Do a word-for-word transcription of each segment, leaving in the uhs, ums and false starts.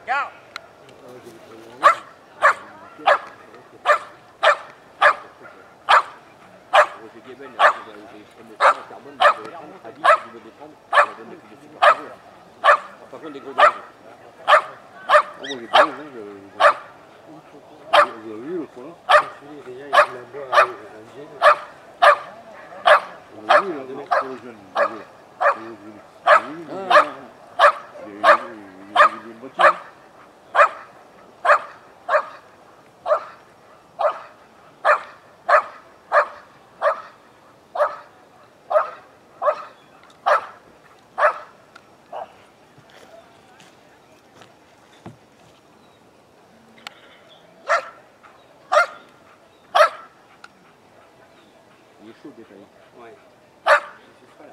Go. Par contre, des gros dingues. Oh, moi j'ai pas vu, vous avez vu le fois là? Déjà, il a la boire avec un gel. Vous avez vu là, pour le jeune, vous avez vu. Vous avez vu. Il a une voiture. Il est chaud déjà. Ouais. Je suis pas là.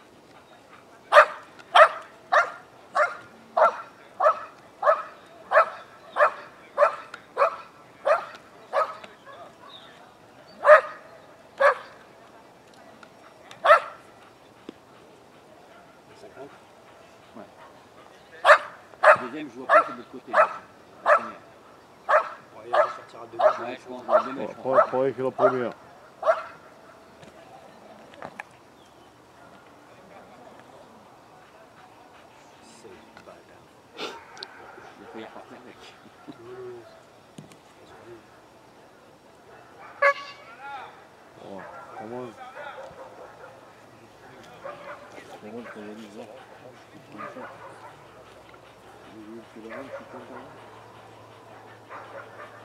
cinquante. Ouais. Deuxième, je vois pas c'est de l'autre côté. Là. La première. Ouais, il va sortir à deux mètres. Ouais, je pense, à deux mètres. Pour pour que la première. C'est une balle. Je vais faire partir avec. Oh, comment comment je t'avais dit ça? Comme ça. Je vais le faire, je suis content.